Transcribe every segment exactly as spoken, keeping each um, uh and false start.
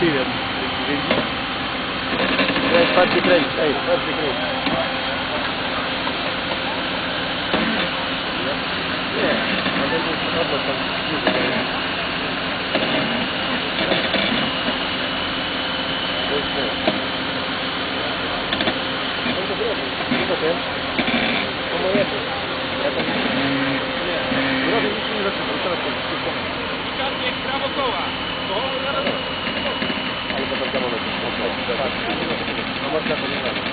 Привет. Ej, patrzcie kręć, ej, patrzcie kręć. Nie, ale to jest bardzo tam dużo. To jest nie. No to zrobię. Co to wiem? To mojego. Ja tam nie. Zrobię nic nie zaczynam. Teraz to wszystko. Karpiek, prawo koła. Ale to bardzo mało. Tak. No można to nie robić.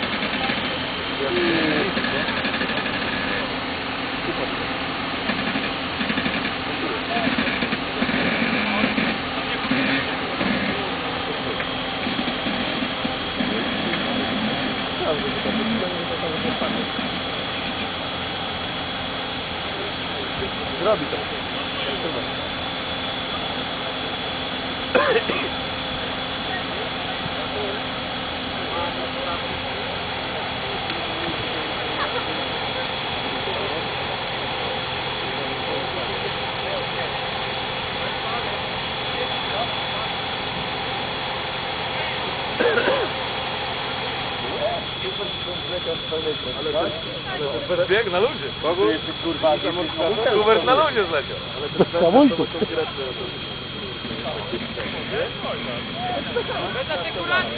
Zrobi to. Ale to jest bez bieg na luzie. Kurwa, Hubert na luzie zleciał. bez hamulców. Bez artykulacji.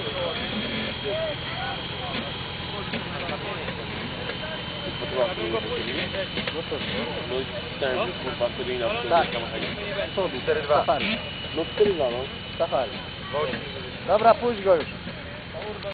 Tak. cztery dwa. No cztery dwa, no. Safari. Dobra, puść go już.